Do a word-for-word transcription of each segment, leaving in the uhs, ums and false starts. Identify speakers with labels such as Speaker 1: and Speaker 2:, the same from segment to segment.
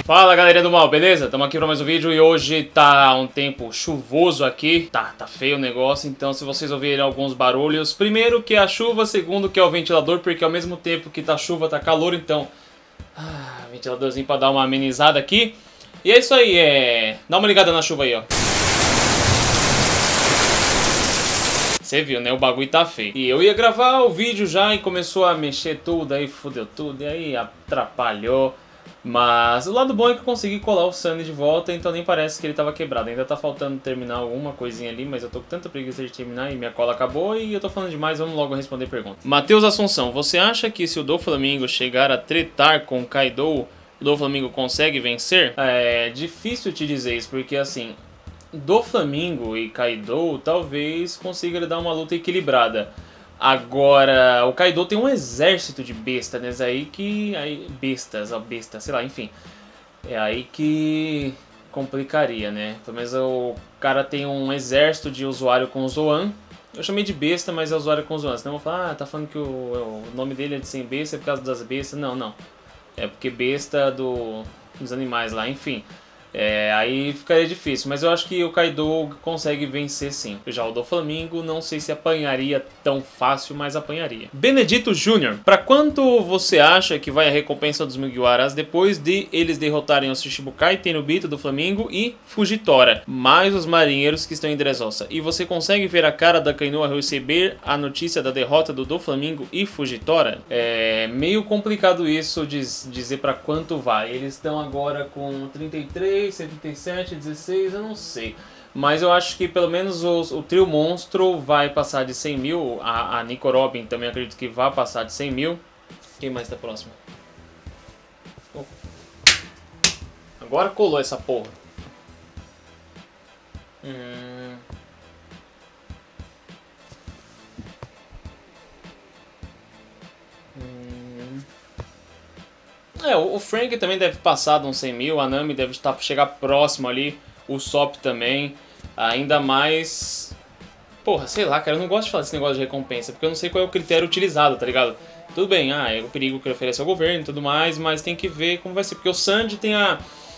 Speaker 1: Fala galera do mal, beleza? Estamos aqui para mais um vídeo e hoje tá um tempo chuvoso aqui. Tá, tá feio o negócio, então se vocês ouvirem alguns barulhos, primeiro que é a chuva, segundo que é o ventilador, porque ao mesmo tempo que tá chuva tá calor, então... Ah, ventiladorzinho para dar uma amenizada aqui. E é isso aí, é... dá uma ligada na chuva aí, ó. Você viu, né? O bagulho tá feio. E eu ia gravar o vídeo já e começou a mexer tudo, aí fudeu tudo, e aí atrapalhou. Mas o lado bom é que eu consegui colar o Sunny de volta, então nem parece que ele tava quebrado. Ainda tá faltando terminar alguma coisinha ali, mas eu tô com tanta preguiça de terminar e minha cola acabou e eu tô falando demais, vamos logo responder perguntas. Matheus Assunção, você acha que se o Doflamingo chegar a tretar com o Kaido, o Doflamingo consegue vencer? É difícil te dizer isso, porque assim, Doflamingo e Kaido talvez consiga lhe dar uma luta equilibrada. Agora, o Kaido tem um exército de bestas, né? Aí que... Aí, bestas, ó, besta, sei lá, enfim. É aí que complicaria, né? Pelo menos o cara tem um exército de usuário com Zoan. Eu chamei de besta, mas é usuário com Zoan. Senão eu vou falar, ah, tá falando que o, o nome dele é de sem besta, é por causa das bestas. Não, não. É porque besta do, dos animais lá, enfim. É, aí ficaria difícil, mas eu acho que o Kaido consegue vencer sim. Já o Doflamingo não sei se apanharia tão fácil, mas apanharia. Benedito Júnior, pra quanto você acha que vai a recompensa dos Mugiwaras depois de eles derrotarem o Shichibukai, Tenryubito do Flamengo e Fujitora, mais os marinheiros que estão em Dressrosa? E você consegue ver a cara da Akainu ao receber a notícia da derrota do Doflamingo e Fujitora? É meio complicado isso de dizer pra quanto vai. Eles estão agora com trinta e três, setenta e sete, dezesseis, eu não sei. Mas eu acho que pelo menos os, o trio monstro vai passar de cem mil. A, a Nico Robin também acredito que vai passar de cem mil. Quem mais tá próximo? Oh. Agora colou essa porra. Hum... É, o Frank também deve passar de uns cem mil, a Nami deve estar, chegar próximo ali, o Sop também, ainda mais... Porra, sei lá, cara, eu não gosto de falar desse negócio de recompensa, porque eu não sei qual é o critério utilizado, tá ligado? Tudo bem, ah, é o perigo que ele oferece ao governo e tudo mais, mas tem que ver como vai ser, porque o Sanji tem a,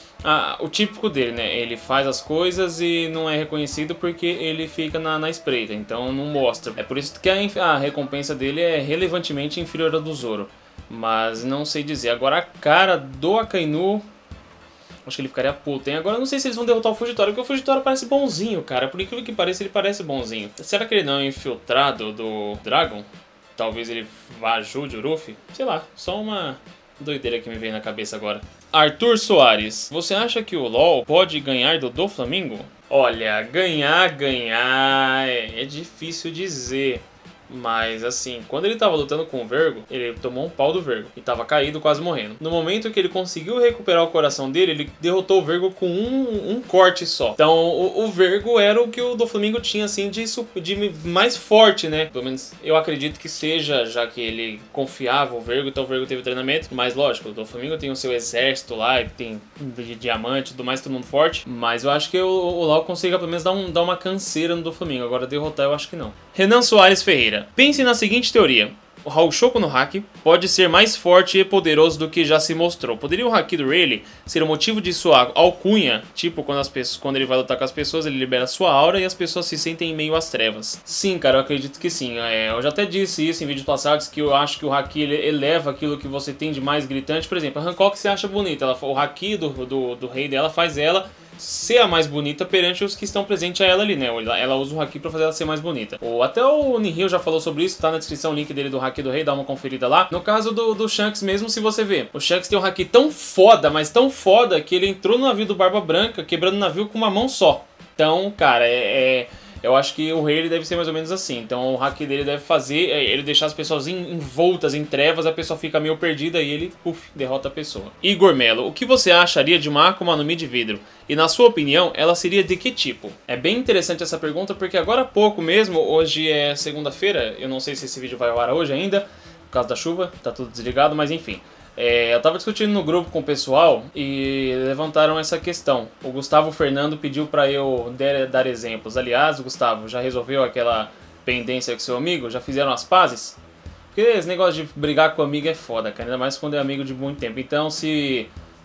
Speaker 1: a, o típico dele, né? Ele faz as coisas e não é reconhecido porque ele fica na, na espreita, então não mostra. É por isso que a, a recompensa dele é relevantemente inferior à do Zoro. Mas não sei dizer. Agora a cara do Akainu, acho que ele ficaria puto, hein? Agora eu não sei se eles vão derrotar o Fujitora, porque o Fujitora parece bonzinho, cara. Por incrível que pareça, ele parece bonzinho. Será que ele não é infiltrado do Dragon? Talvez ele vá ajude o Luffy? Sei lá, só uma doideira que me vem na cabeça agora. Arthur Soares, você acha que o LoL pode ganhar do Doflamingo? Olha, ganhar, ganhar é, é difícil dizer. Mas assim, quando ele tava lutando com o Vergo, ele tomou um pau do Vergo e tava caído, quase morrendo. No momento que ele conseguiu recuperar o coração dele, ele derrotou o Vergo com um, um corte só. Então o, o Vergo era o que o Doflamingo tinha assim de, de mais forte, né? Pelo menos eu acredito que seja, já que ele confiava o Vergo, então o Vergo teve treinamento. Mas lógico, o Doflamingo tem o seu exército lá, tem de diamante e tudo mais, todo mundo forte. Mas eu acho que o, o Lau consiga pelo menos dar, um, dar uma canseira no Doflamingo. Agora derrotar eu acho que não. Renan Soares Ferreira, pense na seguinte teoria. O Haoshoku no Haki pode ser mais forte e poderoso do que já se mostrou. Poderia o Haki do Rayleigh ser o motivo de sua alcunha? Tipo, quando, as pessoas, quando ele vai lutar com as pessoas, ele libera sua aura e as pessoas se sentem em meio às trevas. Sim, cara, eu acredito que sim. É, eu já até disse isso em vídeos passados, que eu acho que o Haki ele eleva aquilo que você tem de mais gritante. Por exemplo, a Hancock se acha bonita. Ela, o Haki do, do, do rei dela faz ela ser a mais bonita perante os que estão presentes a ela ali, né? Ela usa o Haki pra fazer ela ser mais bonita. Ou até o Nihil já falou sobre isso, tá na descrição o link dele do Haki do Rei, dá uma conferida lá. No caso do, do Shanks mesmo, se você ver, o Shanks tem um Haki tão foda, mas tão foda, que ele entrou no navio do Barba Branca, quebrando o navio com uma mão só. Então, cara, é... é... eu acho que o rei ele deve ser mais ou menos assim. Então o hack dele deve fazer, ele deixar as pessoas envoltas em trevas, a pessoa fica meio perdida e ele, uf, derrota a pessoa. Igor Melo, o que você acharia de uma Akuma no Mi de vidro? E na sua opinião, ela seria de que tipo? É bem interessante essa pergunta porque agora há pouco mesmo, hoje é segunda-feira, eu não sei se esse vídeo vai ao ar hoje ainda, por causa da chuva, tá tudo desligado, mas enfim. É, eu tava discutindo no grupo com o pessoal e levantaram essa questão. O Gustavo Fernando pediu pra eu der, dar exemplos. Aliás, Gustavo, já resolveu aquela pendência com seu amigo? Já fizeram as pazes? Porque esse negócio de brigar com amigo é foda, cara. Ainda mais quando é amigo de muito tempo. Então, se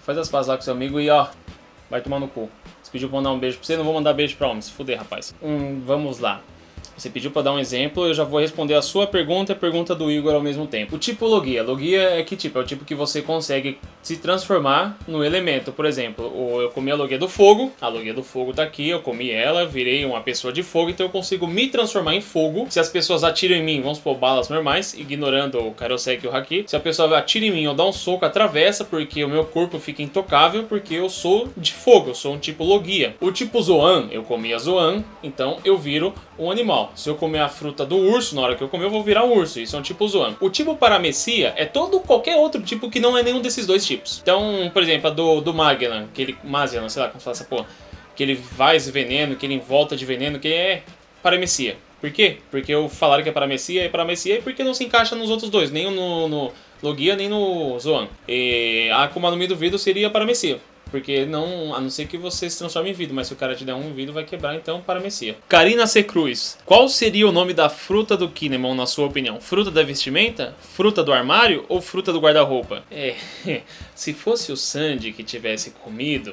Speaker 1: faz as pazes lá com seu amigo e ó, vai tomar no cu. Você pediu pra mandar um beijo pra você, não vou mandar beijo pra homem, se fuder, rapaz. Hum, vamos lá. Você pediu para dar um exemplo, eu já vou responder a sua pergunta e a pergunta do Igor ao mesmo tempo. O tipo Logia. Logia é que tipo? É o tipo que você consegue se transformar no elemento. Por exemplo, eu comi a Logia do fogo, a Logia do fogo tá aqui, eu comi ela, virei uma pessoa de fogo, então eu consigo me transformar em fogo. Se as pessoas atiram em mim, vamos supor, balas normais, ignorando o Kairosek e o Haki. Se a pessoa atira em mim ou dá um soco, atravessa, porque o meu corpo fica intocável, porque eu sou de fogo, eu sou um tipo Logia. O tipo Zoan, eu comi a Zoan, então eu viro um animal. Se eu comer a fruta do urso, na hora que eu comer eu vou virar um urso. Isso é um tipo Zoan. O tipo Paramecia é todo qualquer outro tipo que não é nenhum desses dois tipos. Então, por exemplo, a do, do Magellan, que ele... Magellan, sei lá como fala essa porra. Que ele faz veneno, que ele envolta de veneno, que é Paramecia. Por quê? Porque eu falaram que é Paramecia, é Paramecia e porque não se encaixa nos outros dois. Nem no, no Logia, nem no Zoan. E a Akuma no Mi do vidro seria Paramecia. Porque não, a não ser que você se transforme em vidro, mas se o cara te der um vidro vai quebrar, então Paramecia. Karina C. Cruz. Qual seria o nome da fruta do Kinemon, na sua opinião? Fruta da vestimenta? Fruta do armário? Ou fruta do guarda-roupa? É, se fosse o Sandy que tivesse comido...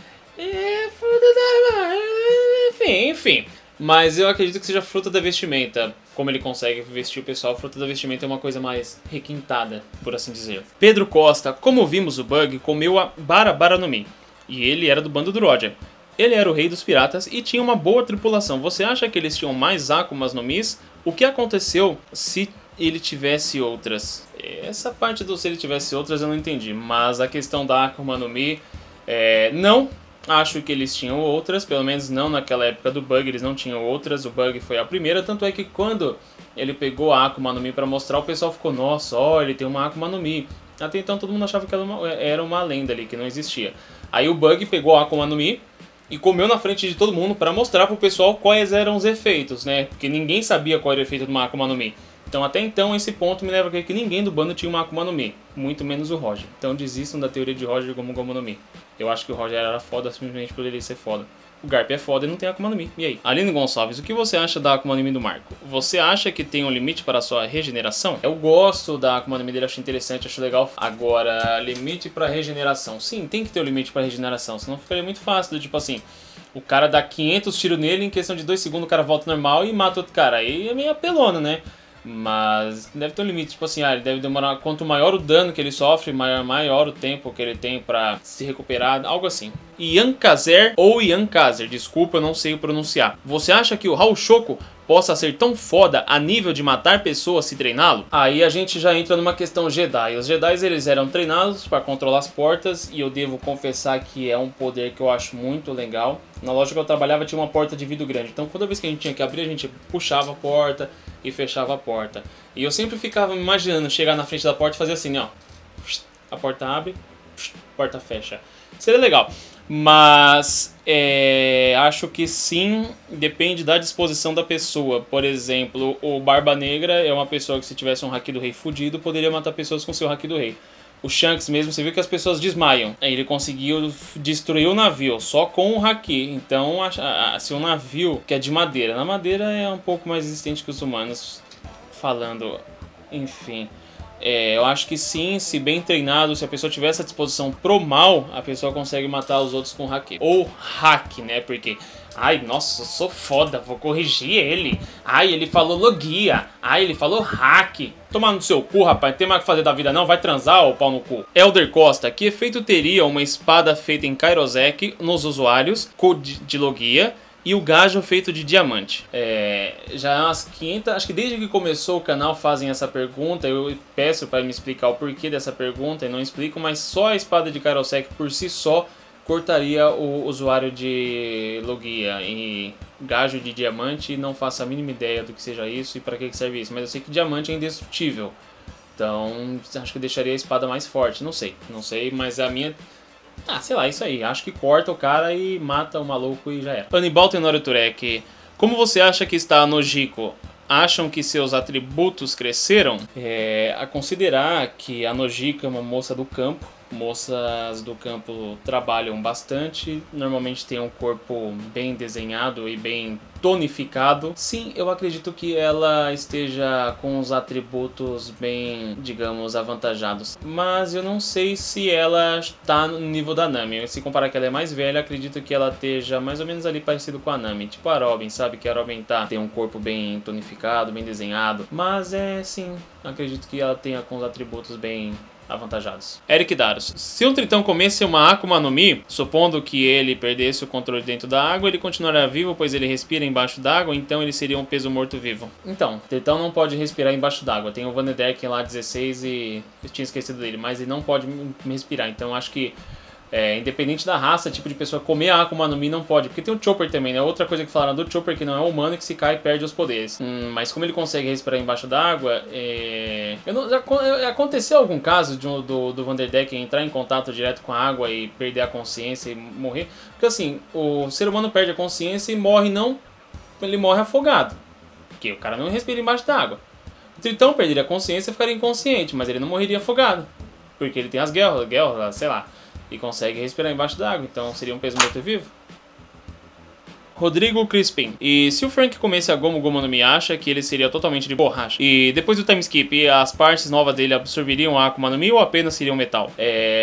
Speaker 1: É, fruta do armário... Enfim, enfim... Mas eu acredito que seja fruta da vestimenta. Como ele consegue vestir o pessoal, fruta da vestimenta é uma coisa mais requintada, por assim dizer. Pedro Costa, como vimos, o Bug comeu a Barabara no Mi. E ele era do bando do Roger. Ele era o rei dos piratas e tinha uma boa tripulação. Você acha que eles tinham mais Akumas no Mis? O que aconteceu se ele tivesse outras? Essa parte do se ele tivesse outras eu não entendi. Mas a questão da Akuma no Mi, é, não... Acho que eles tinham outras, pelo menos não naquela época do Bug, eles não tinham outras, o Bug foi a primeira, tanto é que quando ele pegou a Akuma no Mi pra mostrar, o pessoal ficou, nossa, ó, ele tem uma Akuma no Mi. Até então todo mundo achava que era uma, era uma lenda ali, que não existia. Aí o Bug pegou a Akuma no Mi e comeu na frente de todo mundo pra mostrar pro pessoal quais eram os efeitos, né? Porque ninguém sabia qual era o efeito de uma Akuma no Mi. Então até então esse ponto me leva a crer que ninguém do bando tinha uma Akuma no Mi, muito menos o Roger. Então desistam da teoria de Roger como Gomu no Mi. Eu acho que o Roger era foda simplesmente por ele ser foda. O Garp é foda e não tem Akuma no Mi. E aí? Aline Gonçalves, o que você acha da Akuma no Mi do Marco? Você acha que tem um limite para a sua regeneração? Eu gosto da Akuma no Mi dele, acho interessante, acho legal. Agora, limite para regeneração. Sim, tem que ter um limite para regeneração, senão ficaria muito fácil. Tipo assim, o cara dá quinhentos tiros nele, em questão de dois segundos o cara volta normal e mata outro cara. Aí é meio apelona, né? Mas deve ter um limite, tipo assim, ah, ele deve demorar, quanto maior o dano que ele sofre, maior, maior o tempo que ele tem pra se recuperar, algo assim. Yankazer ou Yankazer, desculpa, eu não sei pronunciar. Você acha que o Raul Shoko possa ser tão foda a nível de matar pessoas se treiná-lo? Aí a gente já entra numa questão Jedi. Os Jedi eles eram treinados para controlar as portas e eu devo confessar que é um poder que eu acho muito legal. Na loja que eu trabalhava tinha uma porta de vidro grande, então toda vez que a gente tinha que abrir a gente puxava a porta e fechava a porta. E eu sempre ficava me imaginando chegar na frente da porta e fazer assim, ó. A porta abre, a porta fecha. Seria legal. Mas é, acho que sim, depende da disposição da pessoa. Por exemplo, o Barba Negra é uma pessoa que se tivesse um Haki do Rei fudido, poderia matar pessoas com seu Haki do Rei. O Shanks mesmo, você viu que as pessoas desmaiam. Aí ele conseguiu destruir o navio só com o Haki. Então, se o navio, que é de madeira, na madeira é um pouco mais resistente que os humanos, falando, enfim... É, eu acho que sim, se bem treinado, se a pessoa tiver essa disposição pro mal, a pessoa consegue matar os outros com Haki. Ou hack, né? Porque, ai, nossa, eu sou foda, vou corrigir ele. Ai, ele falou Logia. Ai, ele falou hack. Tomar no seu cu, rapaz, não tem mais o que fazer da vida não, vai transar, ô pau no cu. Elder Costa, que efeito teria uma espada feita em Kairosek nos usuários de Logia? E o gajo feito de diamante. É, já é umas quinhentas, acho que desde que começou o canal fazem essa pergunta. Eu peço para me explicar o porquê dessa pergunta e não explico, mas só a espada de Kairosek por si só cortaria o usuário de Logia. E gajo de diamante, não faço a mínima ideia do que seja isso e para que serve isso. Mas eu sei que diamante é indestrutível. Então acho que deixaria a espada mais forte. Não sei, não sei, mas a minha... Ah, sei lá, isso aí. Acho que corta o cara e mata o maluco e já era. Anibal Tenório Turek, como você acha que está a Nojiko? Acham que seus atributos cresceram? É, a considerar que a Nojiko é uma moça do campo, Moças do campo trabalham bastante, normalmente tem um corpo bem desenhado e bem tonificado. Sim, eu acredito que ela esteja com os atributos bem, digamos, avantajados. Mas eu não sei se ela está no nível da Nami. Se comparar que ela é mais velha, acredito que ela esteja mais ou menos ali parecido com a Nami. Tipo a Robin, sabe? Que a Robin tá, tem um corpo bem tonificado, bem desenhado. Mas é, sim, acredito que ela tenha com os atributos bem avantajados. Eric Daros. Se um Tritão comesse uma Akuma no Mi, supondo que ele perdesse o controle dentro da água, ele continuaria vivo, pois ele respira embaixo d'água, então ele seria um peso morto-vivo. Então, Tritão não pode respirar embaixo d'água. Tem o Vanderdecken lá, dezesseis, e eu tinha esquecido dele, mas ele não pode respirar. Então, acho que É, independente da raça, tipo de pessoa, comer a Akuma no Mi não pode. Porque tem o Chopper também, né? Outra coisa que falaram do Chopper, que não é humano e que se cai perde os poderes. Hum, mas como ele consegue respirar embaixo d'água, é... Eu não, já, aconteceu algum caso de um, do, do Vanderdecken entrar em contato direto com a água e perder a consciência e morrer? Porque assim, o ser humano perde a consciência e morre não... Ele morre afogado. Porque o cara não respira embaixo d'água. O Tritão perderia a consciência e ficaria inconsciente, mas ele não morreria afogado. Porque ele tem as guerras, guerras, sei lá. E consegue respirar embaixo d'água, então seria um peso morto-vivo. Rodrigo Crispin. E se o Frank comesse a Gomu Gomu no Mi, acha que ele seria totalmente de borracha? E depois do time skip, as partes novas dele absorveriam a Akuma no Mi ou apenas seriam metal?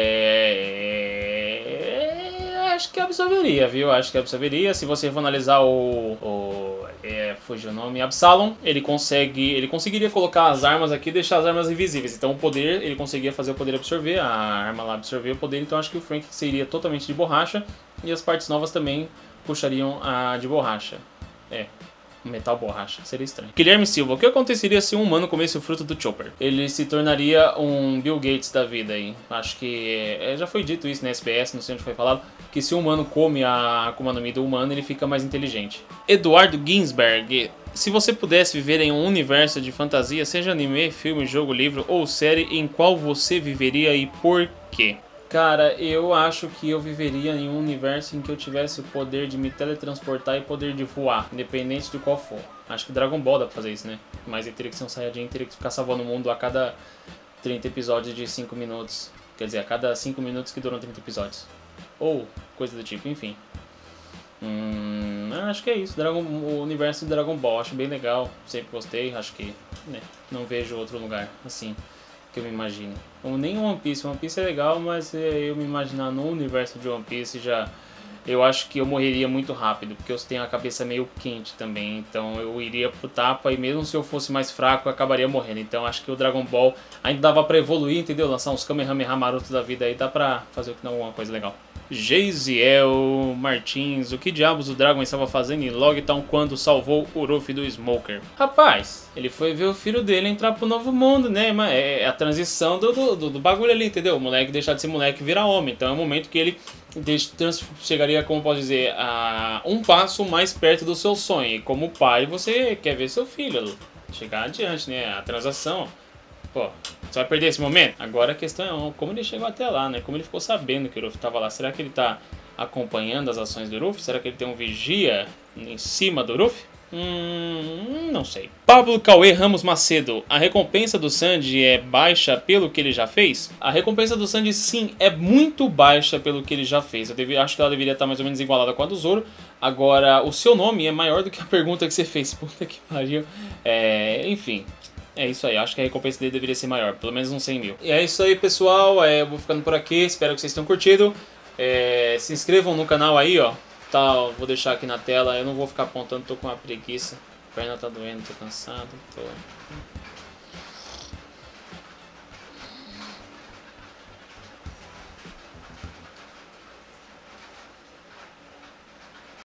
Speaker 1: É... Acho que absorveria, viu? Acho que absorveria. Se você for analisar o... o... É, fugiu o nome, Absalom, ele consegue, ele conseguiria colocar as armas aqui e deixar as armas invisíveis. Então o poder, ele conseguia fazer o poder absorver, a arma lá absorver o poder. Então acho que o Frank seria totalmente de borracha e as partes novas também puxariam a de borracha. É, metal borracha, seria estranho. Guilherme Silva, o que aconteceria se um humano comesse o fruto do Chopper? Ele se tornaria um Bill Gates da vida aí. Acho que é, já foi dito isso na S B S, não sei onde foi falado, que se o humano come a Akuma no Mi do humano, ele fica mais inteligente. Eduardo Ginsberg, se você pudesse viver em um universo de fantasia, seja anime, filme, jogo, livro ou série, em qual você viveria e por quê? Cara, eu acho que eu viveria em um universo em que eu tivesse o poder de me teletransportar e poder de voar, independente de qual for. Acho que Dragon Ball dá pra fazer isso, né? Mas ele teria que ser um Saiyajin, teria que ficar salvando o mundo a cada trinta episódios de cinco minutos. Quer dizer, a cada cinco minutos que duram trinta episódios. Ou coisa do tipo, enfim. Hum, acho que é isso. Dragon, o universo de Dragon Ball, acho bem legal. Sempre gostei, acho que né, não vejo outro lugar assim que eu me imagino. Ou nem One Piece. One Piece é legal, mas eu me imaginar no universo de One Piece já... Eu acho que eu morreria muito rápido, porque eu tenho a cabeça meio quente também. Então eu iria pro tapa e mesmo se eu fosse mais fraco, eu acabaria morrendo. Então acho que o Dragon Ball ainda dava pra evoluir, entendeu? Lançar uns Kamehameha marotos da vida aí, dá pra fazer alguma coisa legal. Geisiel Martins, o que diabos o Dragon estava fazendo em Logtown quando salvou o Ruffy do Smoker? Rapaz, ele foi ver o filho dele entrar pro novo mundo, né? É a transição do, do, do bagulho ali, entendeu? O moleque deixar de ser moleque e virar homem. Então é o momento que ele chegaria, como posso dizer, a um passo mais perto do seu sonho. E como pai, você quer ver seu filho chegar adiante, né? A transação. Pô, você vai perder esse momento? Agora a questão é como ele chegou até lá, né? Como ele ficou sabendo que o Ruffy estava lá. Será que ele está acompanhando as ações do Ruffy? Será que ele tem um vigia em cima do Ruffy? Hum, não sei. Pablo Cauê Ramos Macedo. A recompensa do Sandy é baixa pelo que ele já fez? A recompensa do Sandy, sim, é muito baixa pelo que ele já fez. Eu deve, acho que ela deveria estar mais ou menos igualada com a do Zoro. Agora, o seu nome é maior do que a pergunta que você fez. Puta que pariu. É, enfim... É isso aí, acho que a recompensa dele deveria ser maior, pelo menos uns cem mil. E é isso aí, pessoal, é, eu vou ficando por aqui, espero que vocês tenham curtido. É, se inscrevam no canal aí, ó, tá, vou deixar aqui na tela, eu não vou ficar apontando, tô com uma preguiça, a perna tá doendo, tô cansado, tô...